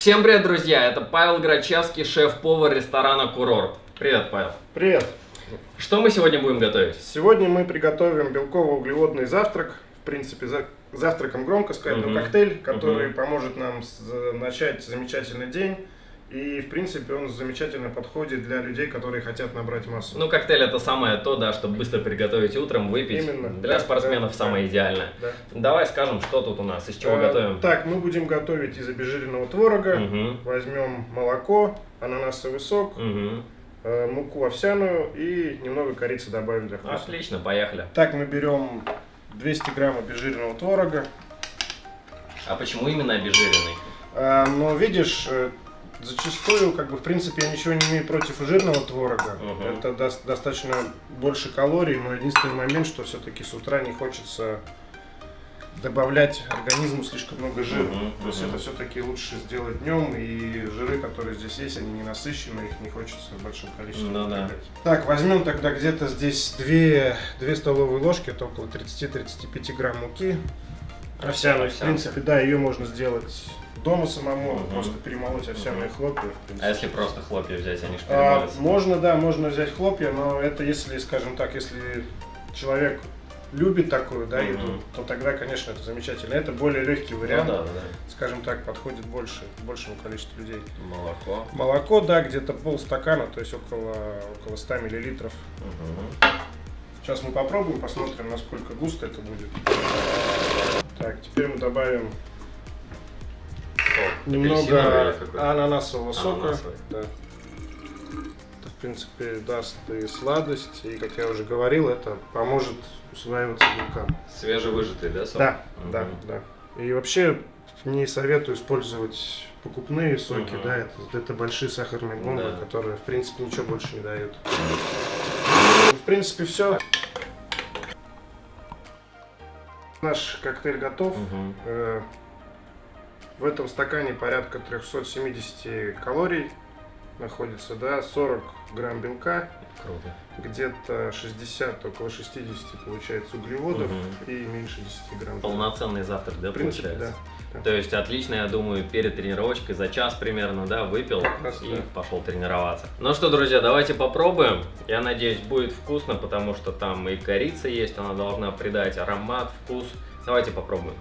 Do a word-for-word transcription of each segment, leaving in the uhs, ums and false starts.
Всем привет, друзья! Это Павел Грачевский, шеф-повар ресторана «Курорт». Привет, Павел. Привет. Что мы сегодня будем готовить? Сегодня мы приготовим белково-углеводный завтрак. В принципе, за... завтраком громко сказать, но Мгм. коктейль, который Мгм. поможет нам с- начать замечательный день. И, в принципе, он замечательно подходит для людей, которые хотят набрать массу. Ну, коктейль это самое то, да, чтобы быстро приготовить утром, выпить. Именно. Для Да, спортсменов да, самое да. идеальное. Да. Давай скажем, что тут у нас, из чего Э, готовим. Так, мы будем готовить из обезжиренного творога. Мгм. Возьмем молоко, ананасовый сок, Мгм. э, муку овсяную и немного корицы добавим для вкуса. Отлично, поехали. Так, мы берем двести грамм обезжиренного творога. А почему именно обезжиренный? А, но видишь, э, зачастую, как бы, в принципе, я ничего не имею против жирного творога. Мгм. Это дос- достаточно больше калорий, но единственный момент, что все-таки с утра не хочется добавлять организму слишком много жира. Мгм, То есть мгм. это все-таки лучше сделать днем, и жиры, которые здесь есть, они не насыщены, их не хочется в большом количестве Ну да. употреблять. Так, возьмем тогда где-то здесь две столовые ложки, это около тридцати-тридцати пяти грамм муки. Овсяной, в принципе, да, ее можно сделать дома самому, Мгм. просто перемолоть овсяные хлопья. В принципе. А если просто хлопья взять, они же А, перемолятся? можно, да, можно взять хлопья, но это если, скажем так, если человек любит такую, да, Мгм. еду, то тогда, конечно, это замечательно. Это более легкий Ну вариант, да, да, да. скажем так, подходит больше, большему количеству людей. Молоко. Молоко, да, где-то полстакана, то есть около, около ста миллилитров. Мгм. Сейчас мы попробуем, посмотрим, насколько густо это будет. Так, теперь мы добавим Сок. Апельсиновый немного или какой? ананасового сока. Ананасовый. Да. Это, в принципе, даст и сладость, и, как я уже говорил, это поможет усваиваться белкам. Свежевыжатый, да, сок? Да, Мгм. да, да. И вообще не советую использовать покупные соки, Мгм. да, это, это большие сахарные бомбы, Да. которые, в принципе, ничего больше не дают. В принципе, все. Наш коктейль готов. Мгм. Э, В этом стакане порядка трёхсот семидесяти калорий находится, да, сорок грамм белка, Круто. где-то шестьдесят, около шестидесяти получается углеводов Мгм. и меньше десяти грамм. Полноценный завтрак, да, В принципе, получается? да. То есть отлично, я думаю, перед тренировочкой за час примерно, да, выпил Как раз, и да. пошел тренироваться. Ну что, друзья, давайте попробуем. Я надеюсь, будет вкусно, потому что там и корица есть, она должна придать аромат, вкус. Давайте попробуем.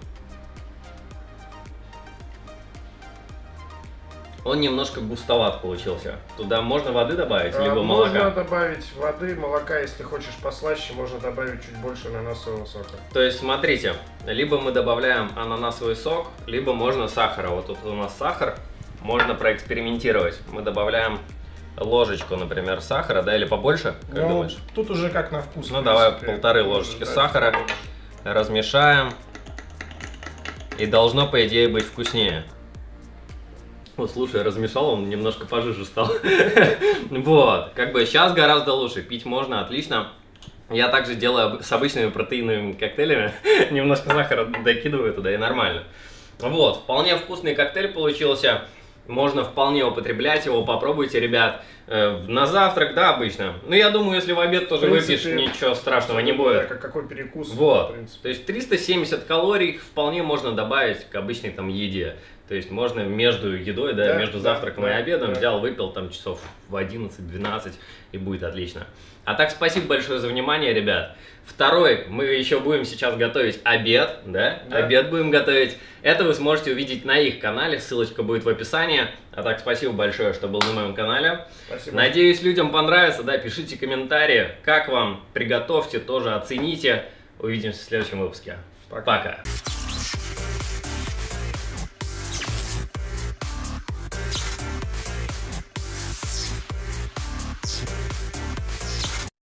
Он немножко густоват получился. Туда можно воды добавить, А, либо можно молока? добавить воды, молока, если хочешь послаще, можно добавить чуть больше ананасового сока. То есть, смотрите, либо мы добавляем ананасовый сок, либо можно сахара. Вот тут у нас сахар, можно проэкспериментировать. Мы добавляем ложечку, например, сахара, да, или побольше, как Ну, думаешь? тут уже как на вкус. Ну, в давай принципе. полторы Можно ложечки дать сахара. побольше. Размешаем. И должно, по идее, быть вкуснее. Вот, слушай, размешал, он немножко пожиже стал. Вот, как бы сейчас гораздо лучше. Пить можно, отлично. Я также делаю с обычными протеиновыми коктейлями. Немножко сахара докидываю туда, и нормально. Вот, вполне вкусный коктейль получился. Можно вполне употреблять его, попробуйте, ребят. Э, На завтрак, да, обычно. Ну, я думаю, если в обед тоже В принципе, выпьешь, ничего страшного не Да, будет. как- какой перекус. в Вот, принципе. то есть триста семьдесят калорий вполне можно добавить к обычной там еде. То есть можно между едой, да, Да, между да, завтраком да, и обедом да. взял, выпил там часов в одиннадцать-двенадцать и будет отлично. А так, спасибо большое за внимание, ребят. Второй, мы еще будем сейчас готовить обед, да? Да. Обед будем готовить. Это вы сможете увидеть на их канале, ссылочка будет в описании. А так, спасибо большое, что был на моем канале. Спасибо. Надеюсь, людям понравится, да, пишите комментарии, как вам, приготовьте, тоже оцените. Увидимся в следующем выпуске. Пока. Пока.